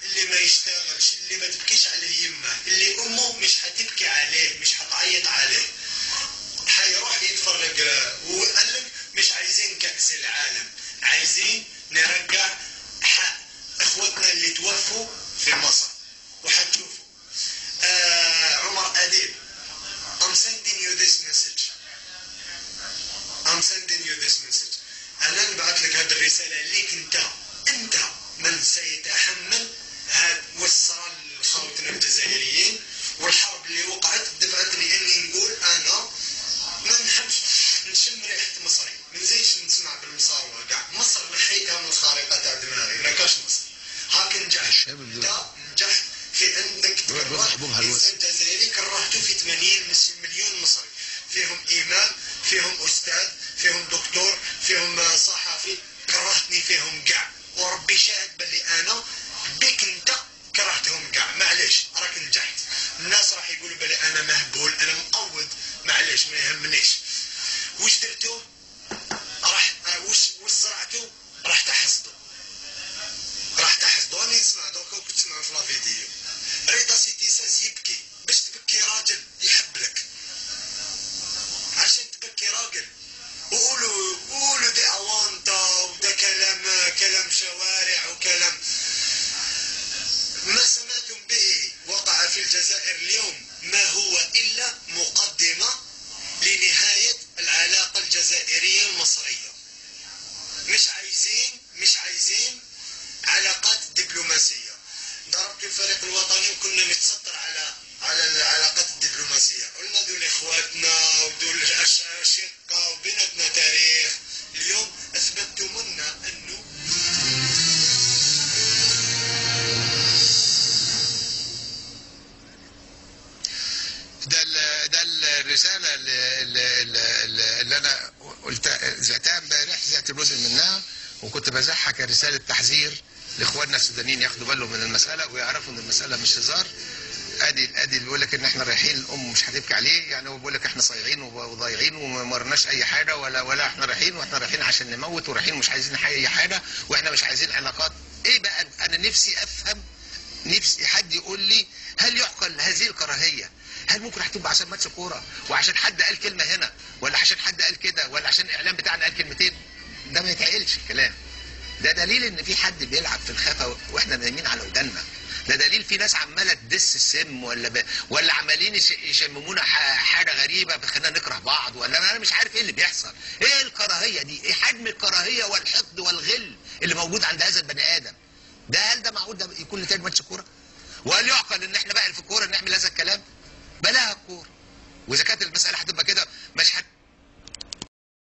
اللي ما يشتغلش، اللي ما تبكيش عليه يمه، اللي امه مش هتبكي عليه، مش هتعيط عليه، هيروح يتفرج. وقال لك مش عايزين كأس العالم، عايزين نرجع حق اخوتنا اللي توفوا في مصر. وهتشوفوا عمر أديب I'm sending you this message. I'm sending you this message. أنا نبعث لك هذه الرسالة ليك أنت من سيتحمل هذا وصل لخوتنا الجزائريين. والحرب اللي وقعت دفعتني إني نقول أنا ما نحبش نشم ريحة مصري، ما نزيدش نسمع بالمصاروة كاع. مصر نحيتها من الخارطة تاع دماغي، ما كاش مصر. هاك نجحت، نجحت في انك تكره انسان جزائري كرهته في 80 مليون مصري، فيهم امام، فيهم استاذ، فيهم دكتور، فيهم صحفي، كرهتني فيهم كاع. وربي شاهد باللي انا بك انت كرهتهم كاع. معليش راك نجحت. الناس راح يقولوا باللي انا مهبول، انا مقود، معليش ما يهمنيش. وش درتو؟ راح وش زرعتو؟ راح تحصدوا. انا نسمع دوكا كنت تسمعوا في لا فيديو. رضا سيتي ساز يبكي باش تبكي راجل يحب لك، عشان تبكي راجل. وقولوا دي اوانطه وده كلام شوارع وكلام. ما سمعتم به وقع في الجزائر اليوم ما هو الا مقدمه لنهايه العلاقه الجزائريه المصريه. مش عايزين علاقات دبلوماسيه. ضربت الفريق الوطني وكنا نتستر على العلاقات الدبلوماسيه. قلنا دول اخواتنا ودول اشقه وبيناتنا تاريخ. اليوم اثبتوا لنا انه ده الرساله اللي انا قلتها زعتها امبارح، زعت جزء منها وكنت بزعها كرساله تحذير لاخواننا السودانيين ياخدوا بالهم من المساله ويعرفوا ان المساله مش هزار. ادي بيقول لك ان احنا رايحين الام مش هتبكي عليه، يعني هو بيقول لك احنا صايعين وضايعين وما مرناش اي حاجه ولا احنا رايحين، واحنا رايحين عشان نموت، ورايحين مش عايزين اي حاجه، واحنا مش عايزين علاقات. ايه بقى؟ انا نفسي افهم، نفسي حد يقول لي هل يعقل هذه الكراهيه؟ هل ممكن هتبقى عشان ماتش كوره وعشان حد قال كلمه هنا، ولا عشان حد قال كده، ولا عشان الاعلام بتاعنا قال كلمتين؟ ده ما يتعقلش الكلام. ده دليل ان في حد بيلعب في الخفا واحنا نايمين على ودنا. ده دليل في ناس عماله تدس السم ولا عمالين يشممونا حاجه غريبه بتخلينا نكره بعض، ولا انا مش عارف ايه اللي بيحصل. ايه الكراهيه دي؟ ايه حجم الكراهيه والحقد والغل اللي موجود عند هذا البني ادم؟ هل ده معقول ده يكون نتائج ماتش كوره؟ وهل يعقل ان احنا بقى في الكوره نعمل هذا الكلام؟ بلاها الكوره. واذا كانت المساله هتبقى كده مش